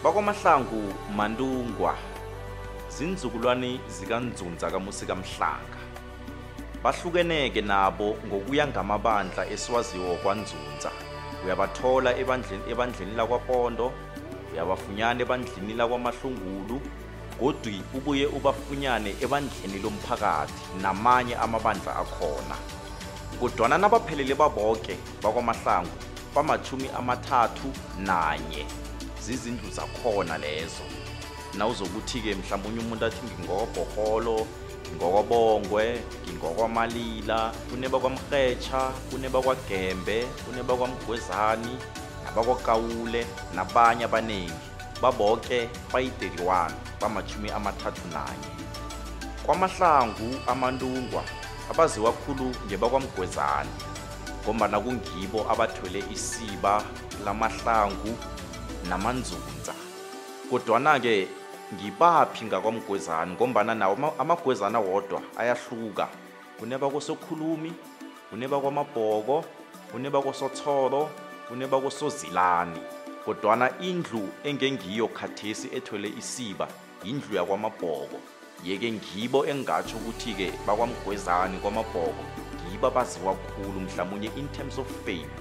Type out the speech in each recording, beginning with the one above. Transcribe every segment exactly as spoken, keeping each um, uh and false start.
BakwaMahlangu Mandungwa zinzukulwane zikaNdzundza kaMusika Mhlanga. Bahlukeneke nabo ngokuya ngamabandla esiwaziwo kwaNdzundza. Uyabathola ebandleni ebandleni lakwaPondo, uyabafunyana ebandleni lakwaMahlungulu, kodwa ubuye ubafunyane ebandleni lomphakathi namanye amabandla akhona. Kodwana nabaphelele babonke bakwaMahlangu bamachumi amathathu nanye zizindlu zakhona lezo. Nawuzokuthi ke mhlawumbe umuntu athi ngingokobhoholo, ngingokobongwe, ngingokwamalila, kuneba kwaMrhecha, kuneba kwaGembe, kuneba kwaMgwezani, nabakwakawule nabanye abaningi. Babonke bayi-thirty-one bamachumi amathathu nanye. KwaMahlangu amandungwa abaziwa kakhulu ngebakwamgwezani ngombana kungibo abathwele isiba laMahlangu namandzundza. Kodwana ke ngibaphi ngakwamgwezani ngombana nawo amagwezana wodwa ayahluka. Kuneba kosokhulumi, kuneba kwamabhoko, kuneba kosothoro, kuneba kosozilani. Kodwana indlu engengiyo khathesi ethwele isiba indlu yakwamabhoko. Yeke ngibo engatsho ukuthi ke bakwamgwezani kwamabhoko ngiba baziwa kakhulu mhlawumnye in terms of fame.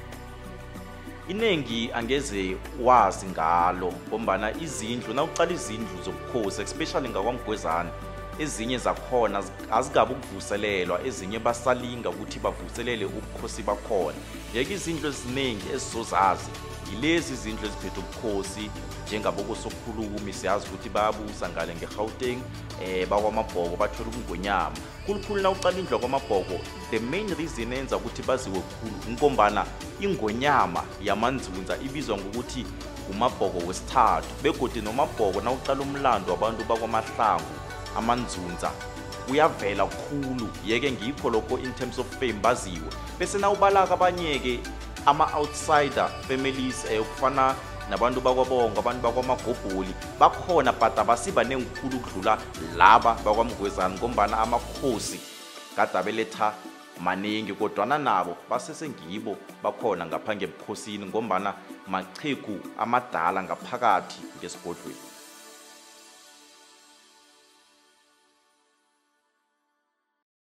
Inengi angeze wazi ngalo ngombana izindlu nawuqala izindlu zobukhosi especially ngakwamgwezani ezinye zakhona azikabe ukuvuselelwa, ezinye basalinga ukuthi bavuselele ubukhosi bakhona. Yeke izindlu eziningi esizozazi yilezi izindlu eziphethe ubukhosi njengabo kosokhulumi siyazi ukuthi bayabusa ngale ngeGauteng, eh bakwamabhoko bathola ubungonyama. Khulukhulu nawuqala indlu yakwamabhoko the main reason enza ukuthi baziwe kakhulu ngombana ingonyama yamandzundza ibizwa ngokuthi umabhoko wesithathu. Begodi nomabhoko nawuqala umlando wabantu bakwaMahlangu amandzundza uyavela kakhulu. Yeke ngikho lokho in terms of fame baziwe. Bese nawubalaka abanyeke ama-outsider families ekufana nabantu bakwabonga, abantu bakwamagobholi bakhona but abasiba nengikhulu ukudlula laba bakwamgwezani ngombana amakhosi kade abeletha maningi. Kodwana nabo basesengibo bakhona ngapha ngebukhosini ngombana machegu amadala ngaphakathi ngesigodlweni.